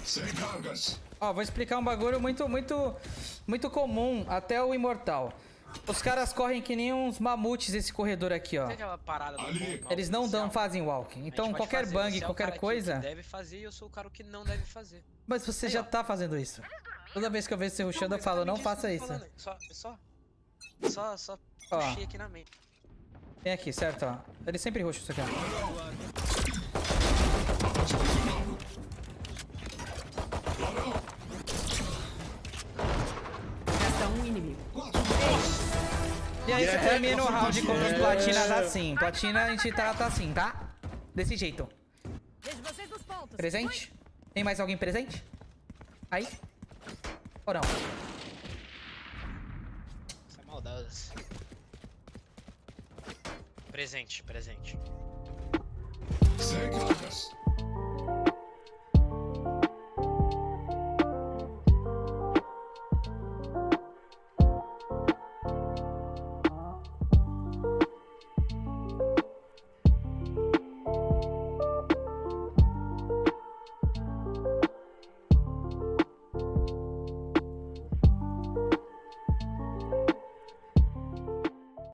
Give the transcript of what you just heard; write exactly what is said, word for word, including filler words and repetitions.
Sem cargas. Ó, vou explicar um bagulho muito, muito, muito comum até o imortal. Os caras correm que nem uns mamutes esse corredor aqui, ó. Tem aquela parada do Ali. mal Eles não policial. dão, fazem walking. A gente Então pode qualquer fazer. bang, Você é o qualquer cara que coisa... deve fazer e eu sou o cara que não deve fazer. Mas você Aí, já ó. tá fazendo isso. Toda vez que eu vejo você rushando, eu Não, falo, não exatamente faça que eu isso. tô falando. Só, só, só, só Ó. puxei aqui na mente. Vem aqui, certo? Ó. Ele sempre rusha isso aqui, ó. Resta um inimigo. E aí você Yeah, termina o round yeah. contra os platinas assim. Platina a gente trata assim, tá? Desse jeito. Vejo vocês nos pontos. Presente? Tem mais alguém presente? Aí? Ou não? Isso é maldoso. Presente, presente. Sem cargas.